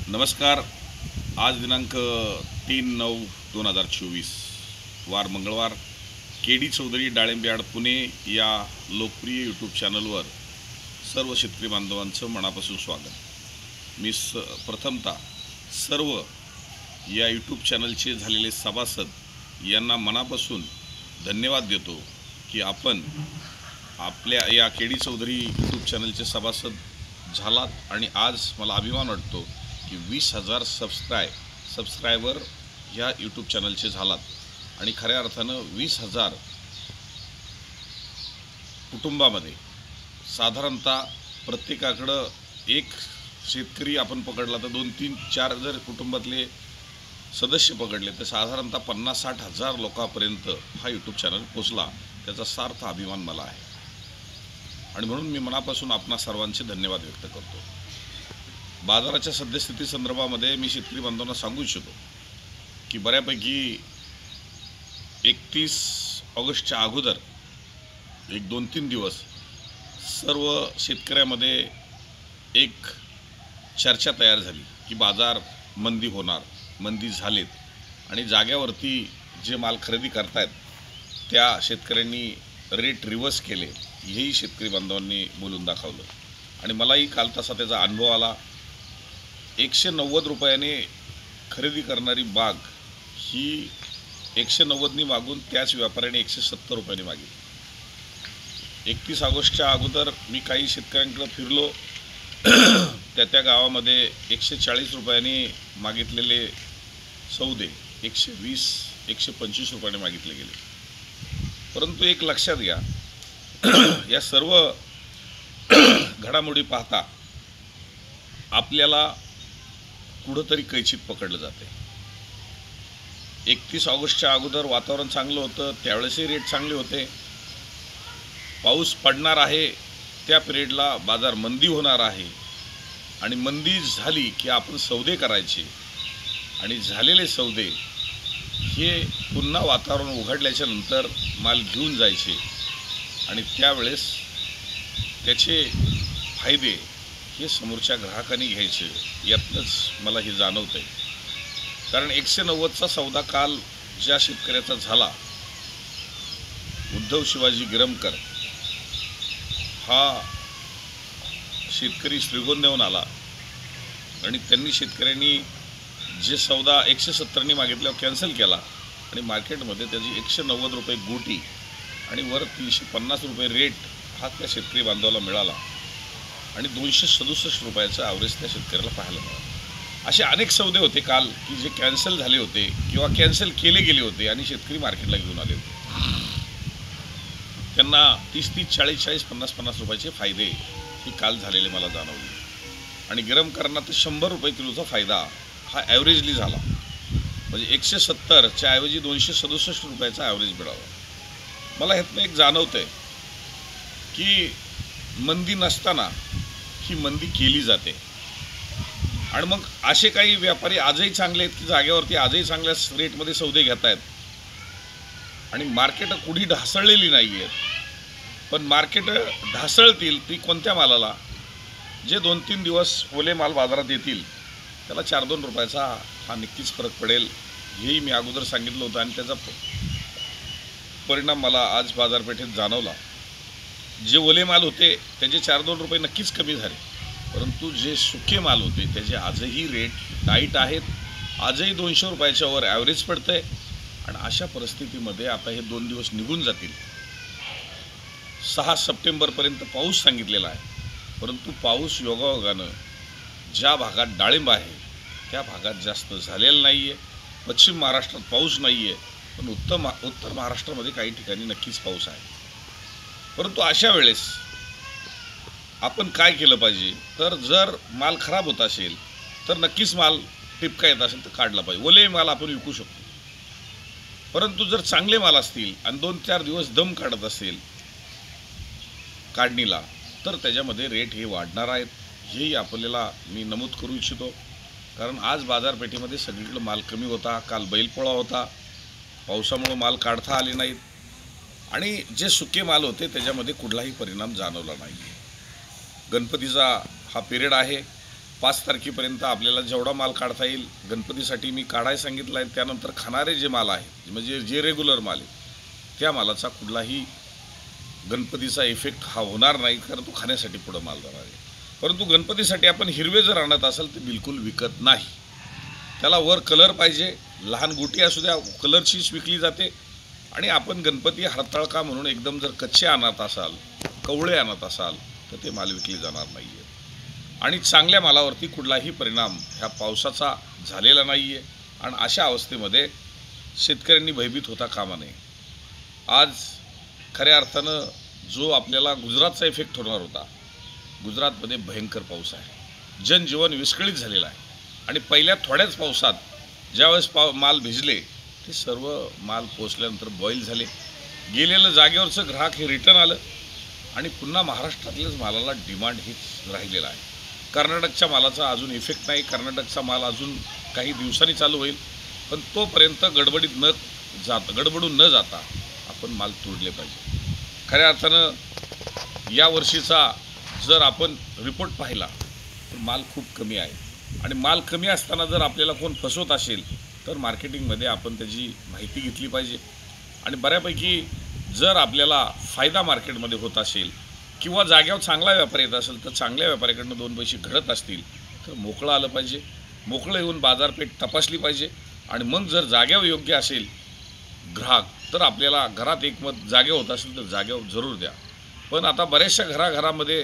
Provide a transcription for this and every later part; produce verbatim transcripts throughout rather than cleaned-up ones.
नमस्कार. आज दिनांक तीन नऊ दोन हजार चोवीस वार मंगळवार. के डी चौधरी डाळिंब यार्ड पुणे या लोकप्रिय यूट्यूब चॅनलवर सर्व शेतकरी बांधवांचं मनापासून स्वागत. मी स प्रथमतः सर्व या यूट्यूब चॅनलचे झालेले सभासद यांना मनापासून धन्यवाद देतो की आपण आपल्या या के डी चौधरी यूट्यूब चॅनलचे सभासद झालात आणि आज मला अभिमान वाटतो की वीस हजार सबस्क्राय सबस्क्रायबर ह्या यूट्यूब चॅनलचे झालात आणि खऱ्या अर्थानं वीस हजार कुटुंबामध्ये साधारणतः प्रत्येकाकडं एक शेतकरी आपण पकडला तर दोन तीन चार जर कुटुंबातले सदस्य पकडले तर साधारणतः पन्नास साठ हजार लोकांपर्यंत हा यूट्यूब चॅनल पोचला. त्याचा सार्थ अभिमान मला आहे आणि म्हणून मी मनापासून आपणा सर्वांचे धन्यवाद व्यक्त करतो. बाजाराच्या सद्यस्थिती संदर्भामध्ये मी शेतकरी बांधवांना सांगू इच्छितो की बऱ्यापैकी एकतीस ऑगस्टच्या अगोदर एक दोन तीन दिवस सर्व शेतकऱ्यामध्ये एक चर्चा तयार झाली की बाजार मंदी होणार, मंदी झालेत आणि जाग्यावरती जे माल खरेदी करतायत त्या शेतकऱ्यांनी रेट रिव्हर्स केले, हेही शेतकरी बांधवांनी बोलून दाखवलं आणि मलाही काल तसा त्याचा अनुभव आला. एकशे नव्वद रुपयाने खरेदी करणारी बाग ही एकशे नव्वदनी मागून त्याच व्यापाऱ्याने एकशे सत्तर रुपयाने मागितली. एकतीस ऑगस्टच्या अगोदर मी काही शेतकऱ्यांकडे फिरलो, त्या त्या गावामध्ये एकशे चाळीस रुपयाने मागितलेले सौदे एकशे वीस एकशे पंचवीस रुपयाने मागितले गेले. परंतु एक लक्षात घ्या, या सर्व घडामोडी पाहता आपल्याला कुठंतरी कैचित पकडलं जाते. एकतीस ऑगस्टच्या अगोदर वातावरण चांगलं होतं, त्यावेळेसही रेट चांगले होते. पाऊस पडणार आहे त्या पिरियडला बाजार मंदी होणार आहे आणि मंदी झाली की आपण सौदे करायचे आणि झालेले सौदे हे पुन्हा वातावरण उघडल्याच्या नंतर माल घेऊन जायचे आणि त्यावेळेस त्याचे फायदे हे समोरच्या ग्राहकांनी घ्यायचे. यातनंच मला हे जाणवतं आहे. कारण एकशे नव्वदचा सौदा काल ज्या शेतकऱ्याचा झाला, उद्धव शिवाजी गिरमकर हा शेतकरी श्रीगोंद्याहून आला आणि त्यांनी शेतकऱ्यांनी जे सौदा एकशे सत्तरनी मागितल्यावर कॅन्सल केला आणि मार्केटमध्ये त्याची एकशे नव्वद रुपये गोटी आणि वर तीनशे पन्नास रुपये रेट हा त्या शेतकरी बांधवाला मिळाला आणि दोनशे सदुसष्ट रुपयाचं ॲव्हरेज त्या शेतकऱ्याला पाहायला मिळालं. असे अनेक सौदे होते काल की जे कॅन्सल झाले होते किंवा कॅन्सल केले गेले होते आणि शेतकरी मार्केटला घेऊन आले होते. त्यांना तीस तीस चाळीस चाळीस पन्नास पन्नास रुपयाचे फायदे हे काल झालेले मला जाणवले आणि गिरमकरांना तर शंभर रुपये किलोचा फायदा हा ॲव्हरेजली झाला. म्हणजे एकशे सत्तरच्या ऐवजी दोनशे सदुसष्ट रुपयाचा ॲव्हरेज मिळाला. मला ह्यातनं एक जाणवतं आहे की मंदी नसताना ही मंदी केली जाते आणि मग असे काही व्यापारी आजही चांगले आहेत की जागेवरती आजही चांगल्या रेटमध्ये सौदे घेत आहेत आणि मार्केट कुठे ढासळलेली नाही आहेत. पण मार्केट ढासळतील ती कोणत्या मालाला? जे दोन तीन दिवस ओले माल बाजारात येतील त्याला चार दोन रुपयाचा हा नक्कीच फरक पडेल, हेही मी अगोदर सांगितलं होतं आणि त्याचा परिणाम मला आज बाजारपेठेत जाणवला. जे ओले माल होते त्याचे चार दोन रुपये नक्कीच कमी झाले, परंतु जे सुके माल होते त्याचे आजही रेट टाईट आहेत. आजही दोनशे रुपयाच्या वर ॲव्हरेज पडतं आहे आणि अशा परिस्थितीमध्ये आता हे दोन दिवस निघून जातील. सहा सप्टेंबरपर्यंत पाऊस सांगितलेला आहे, परंतु पाऊस योगायोगानं ज्या भागात डाळिंब आहे त्या भागात जास्त झालेला नाही आहे. पश्चिम महाराष्ट्रात पाऊस नाही आहे, पण उत्तर उत्तर महाराष्ट्रामध्ये काही ठिकाणी नक्कीच पाऊस आहे. परंतु अशा वेळेस आपण काय केलं पाहिजे? तर जर माल खराब होत असेल तर नक्कीच माल टिपका येत असेल तर काढला पाहिजे. ओले माल आपण विकू शकतो, परंतु जर चांगले माल असतील आणि दोन चार दिवस दम काढत असेल काढणीला तर त्याच्यामध्ये रेट हे वाढणार आहेत, हेही आपल्याला मी नमूद करू इच्छितो. कारण आज बाजारपेठेमध्ये सगळीकडे माल कमी होता. काल बैलपोळा होता, पावसामुळे माल काढता आले नाहीत आणि जे सुके माल होते त्याच्यामध्ये कुठलाही परिणाम जाणवला नाही. गणपतीचा हा पिरियड आहे, पाच तारखेपर्यंत आपल्याला जेवढा माल काढता येईल गणपतीसाठी मी काढायला सांगितलं आहे. त्यानंतर खाणारे जे माल आहे म्हणजे जे रेग्युलर माल आहे त्या मालाचा कुठलाही गणपतीचा इफेक्ट हा होणार नाही, कारण तो खाण्यासाठी पुढं माल जाणार आहे. परंतु गणपतीसाठी आपण हिरवे जर आणत असाल तर बिलकुल विकत नाही. त्याला वर कलर पाहिजे, लहान गोटी असू द्या कलरचीच विकली जाते. आणि आपण गणपती हरताळका म्हणून एकदम जर कच्चे आणत असाल, कवळे आणत असाल तर ते माल विकले जाणार नाही आहे. आणि चांगल्या मालावरती कुठलाही परिणाम ह्या पावसाचा झालेला नाही आहे. आणि अशा अवस्थेमध्ये शेतकऱ्यांनी भयभीत होता कामा नये. आज खऱ्या अर्थानं जो आपल्याला गुजरातचा इफेक्ट होणार होता, गुजरातमध्ये भयंकर पाऊस आहे, जनजीवन विस्कळीत झालेलं आहे. आणि पहिल्या थोड्याच पावसात ज्यावेळेस पाव माल भिजले ते सर्व माल पोचल्यानंतर बॉईल झाले. गेलेलं जागेवरचं ग्राहक हे रिटर्न आलं आणि पुन्हा महाराष्ट्रातल्याच मालाला डिमांड हीच राहिलेला आहे. कर्नाटकच्या मालाचा अजून इफेक्ट नाही, कर्नाटकचा माल अजून काही दिवसांनी चालू होईल. पण तोपर्यंत गडबडीत न जात गडबडून न जाता आपण माल तोडले पाहिजे. खऱ्या अर्थानं या वर्षीचा जर आपण रिपोर्ट पाहिला तर माल खूप कमी आहे. आणि माल कमी असताना जर आपल्याला कोण फसवत असेल तर मार्केटिंगमध्ये आपण त्याची माहिती घेतली पाहिजे. आणि बऱ्यापैकी जर आपल्याला फायदा मार्केटमध्ये होत असेल किंवा जाग्यावर चांगला व्यापार येत असेल तर चांगल्या व्यापाऱ्याकडनं दोन पैसे घडत असतील तर मोकळं आलं पाहिजे. मोकळं येऊन बाजारपेठ तपासली पाहिजे. आणि मग जर जाग्यावर योग्य असेल ग्राहक तर आपल्याला घरात एक मत जागेवर होत असेल तर जागेवर जरूर द्या. पण आता बऱ्याचशा घराघरामध्ये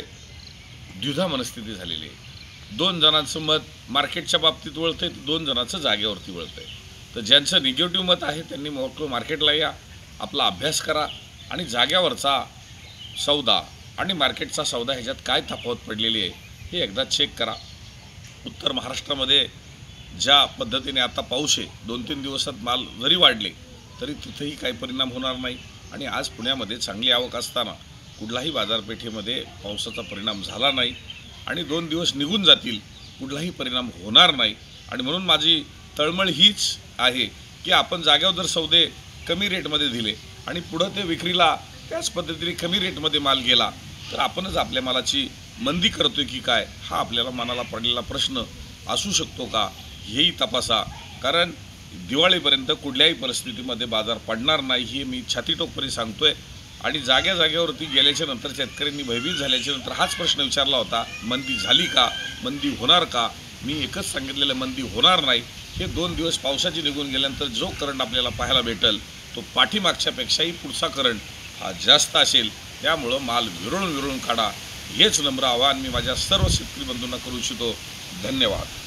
द्विधा मनस्थिती झालेली आहे. दोन जणांचं मत मार्केटच्या बाबतीत वळतं आहे, दोन जणांचं जागेवरती वळतं आहे. तर ज्यांचं निगेटिव्ह मत आहे त्यांनी मोकळं मार्केटला या, आपला अभ्यास करा आणि जाग्यावरचा सौदा आणि मार्केटचा सौदा ह्याच्यात काय तफावत पडलेली आहे हे एकदा चेक करा. उत्तर महाराष्ट्रामध्ये ज्या पद्धतीने आता पाऊस आहे, दोन तीन दिवसात माल जरी वाढले तरी तिथेही काही परिणाम होणार नाही. आणि आज पुण्यामध्ये चांगली आवक असताना कुठलाही बाजारपेठेमध्ये पावसाचा परिणाम झाला नाही आणि दोन दिवस निघून जातील, कुठलाही परिणाम होणार नाही. आणि म्हणून माझी तळमळ हीच आहे की आपण जाग्यावर जर सौदे कमी रेटमध्ये दिले आणि पुढं ते विक्रीला त्याच पद्धतीने कमी रेटमध्ये माल गेला तर आपणच आपल्या मालाची मंदी करतोय की काय हा आपल्याला मनाला पडलेला प्रश्न असू शकतो का हेही तपासा. कारण दिवाळीपर्यंत कुठल्याही परिस्थितीमध्ये बाजार पडणार नाही हे मी छातीटोकपणे सांगतोय. आणि जाग्या जाग्यावरती गेल्याच्या नंतर शेतकऱ्यांनी भयभीत झाल्याच्या नंतर हाच प्रश्न विचारला होता, मंदी झाली का, मंदी होणार का. मी एकच सांगितलेलं मंदी होणार नाही. हे दोन दिवस पावसाची निघून गेल्यानंतर जो करंट आपल्याला पाहायला भेटेल तो पाठीमागच्यापेक्षाही पुढचा करंट हा जास्त असेल. त्यामुळं माल विरळून विरळून काढा हेच नम्र आवाहन मी माझ्या सर्व शेतकरी बंधूंना करू इच्छितो. धन्यवाद.